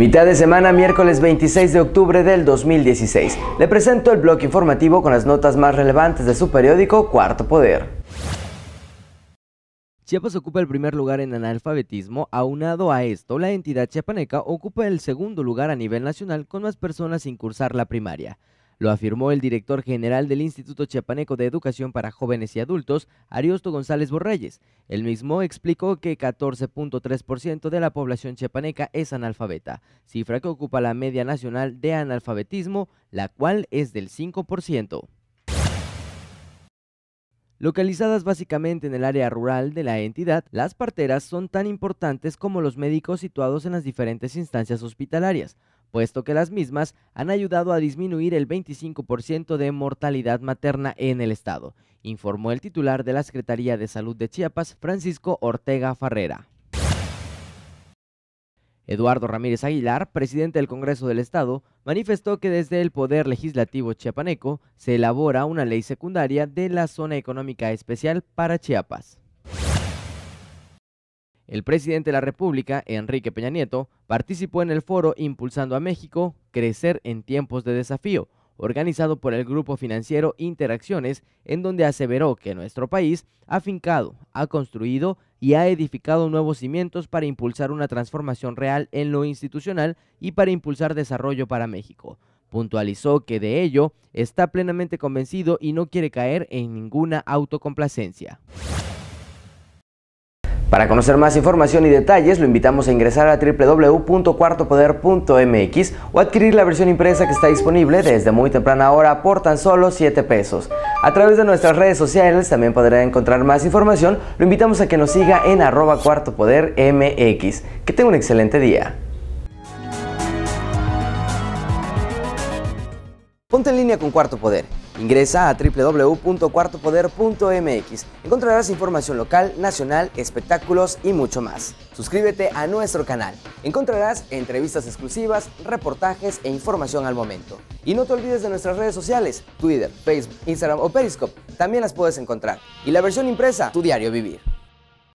Mitad de semana, miércoles 26 de octubre del 2016. Le presento el bloque informativo con las notas más relevantes de su periódico Cuarto Poder. Chiapas ocupa el primer lugar en analfabetismo. Aunado a esto, la entidad chiapaneca ocupa el segundo lugar a nivel nacional con más personas sin cursar la primaria. Lo afirmó el director general del Instituto Chiapaneco de Educación para Jóvenes y Adultos, Ariosto González Borreyes. El mismo explicó que 14.3% de la población chiapaneca es analfabeta, cifra que ocupa la media nacional de analfabetismo, la cual es del 5%. Localizadas básicamente en el área rural de la entidad, las parteras son tan importantes como los médicos situados en las diferentes instancias hospitalarias, puesto que las mismas han ayudado a disminuir el 25% de mortalidad materna en el estado, informó el titular de la Secretaría de Salud de Chiapas, Francisco Ortega Farrera. Eduardo Ramírez Aguilar, presidente del Congreso del Estado, manifestó que desde el Poder Legislativo chiapaneco se elabora una ley secundaria de la Zona Económica Especial para Chiapas. El presidente de la República, Enrique Peña Nieto, participó en el foro Impulsando a México, Crecer en Tiempos de Desafío, organizado por el grupo financiero Interacciones, en donde aseveró que nuestro país ha fincado, ha construido y ha edificado nuevos cimientos para impulsar una transformación real en lo institucional y para impulsar desarrollo para México. Puntualizó que de ello está plenamente convencido y no quiere caer en ninguna autocomplacencia. Para conocer más información y detalles, lo invitamos a ingresar a www.cuartopoder.mx o adquirir la versión impresa que está disponible desde muy temprana hora por tan solo 7 pesos. A través de nuestras redes sociales también podrá encontrar más información. Lo invitamos a que nos siga en @cuartopodermx. Que tenga un excelente día. Ponte en línea con Cuarto Poder. Ingresa a www.cuartopoder.mx. Encontrarás información local, nacional, espectáculos y mucho más. Suscríbete a nuestro canal. Encontrarás entrevistas exclusivas, reportajes e información al momento. Y no te olvides de nuestras redes sociales, Twitter, Facebook, Instagram o Periscope. También las puedes encontrar. Y la versión impresa, tu diario vivir.